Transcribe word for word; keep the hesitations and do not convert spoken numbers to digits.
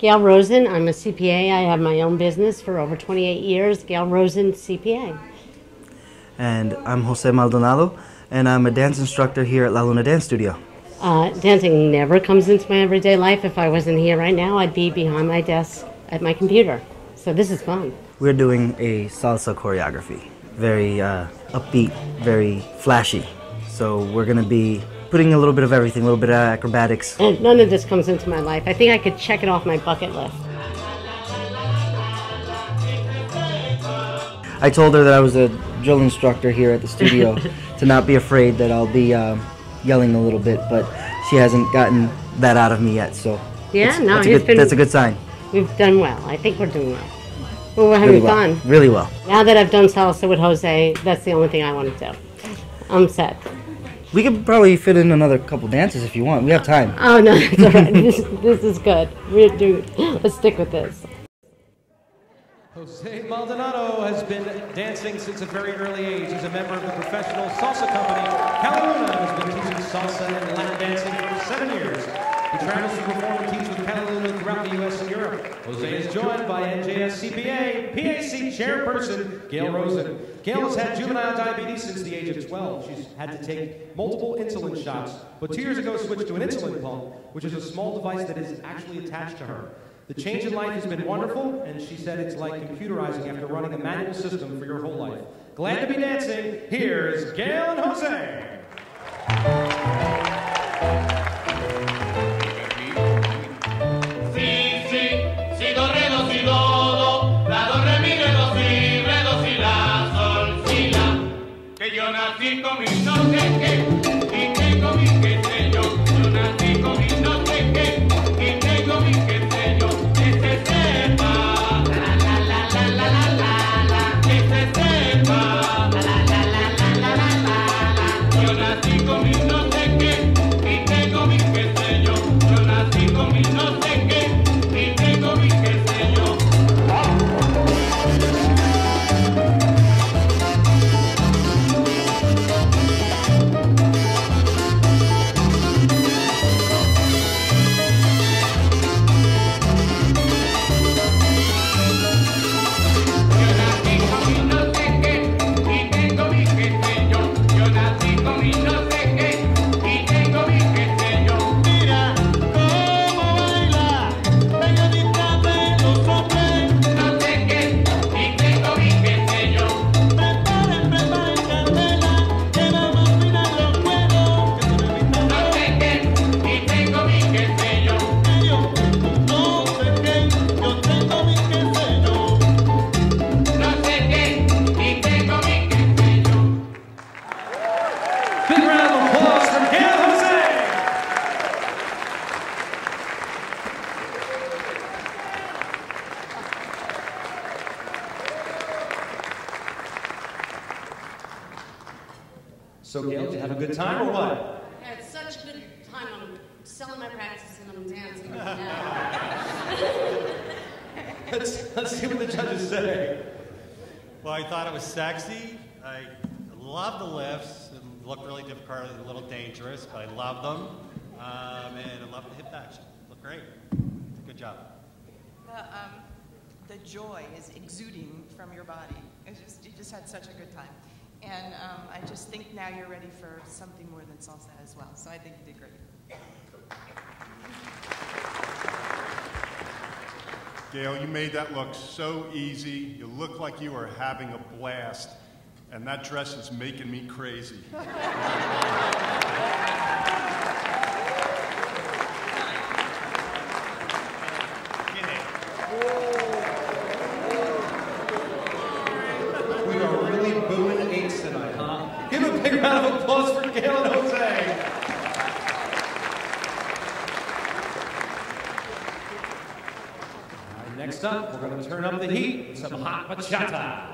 Gail Rosen. I'm a C P A. I have my own business for over twenty-eight years. Gail Rosen, C P A. And I'm Jose Maldonado, and I'm a dance instructor here at La Luna Dance Studio. Uh, dancing never comes into my everyday life. If I wasn't here right now, I'd be behind my desk at my computer. So this is fun. We're doing a salsa choreography. Very uh, upbeat, very flashy. So we're going to be putting a little bit of everything, a little bit of acrobatics. And none of this comes into my life. I think I could check it off my bucket list. I told her that I was a drill instructor here at the studio to not be afraid that I'll be uh, yelling a little bit, but she hasn't gotten that out of me yet, so yeah, no, that's, a he's good, been, that's a good sign. We've done well. I think we're doing well. Well, we're having really well. fun. Really well. Now that I've done salsa with Jose, that's the only thing I want to do. I'm set. We could probably fit in another couple dances if you want. We have time. Oh, no, it's all right. this, this is good. We're doing, let's stick with this. Jose Maldonado has been dancing since a very early age. He's a member of the professional salsa company. Cataluna has been teaching salsa and Latin dancing for seven years. He travels to perform and teach with Cataluna throughout the U S and Europe. Jose is joined by N J S C P A P A C chairperson Gail Rosen. Gail has had juvenile diabetes since the age of twelve. She's had to take multiple insulin shots, but two years ago switched to an insulin pump, which is a small device that is actually attached to her. The change in life has been wonderful, and she said it's like computerizing after running a manual system for your whole life. Glad to be dancing. Here's Gail and Jose. So, Gail, did you have a good time or what? I had such a good time. I'm selling my practice and I'm dancing right now. let's, let's see what the judges say. Well, I thought it was sexy. I love the lifts. It looked really difficult, a little dangerous, but I love them. Um, and I love the hip action. Looked great. Good job. The, um, the joy is exuding from your body. It just, you just had such a good time. And um, I just think now you're ready for something more than salsa as well. So I think you did great. Gail, you made that look so easy. You look like you are having a blast. And that dress is making me crazy. We are really booing eights tonight, huh? Give a big round of applause for Gail and Jose. All right, next up, we're going to turn up the heat with some hot bachata.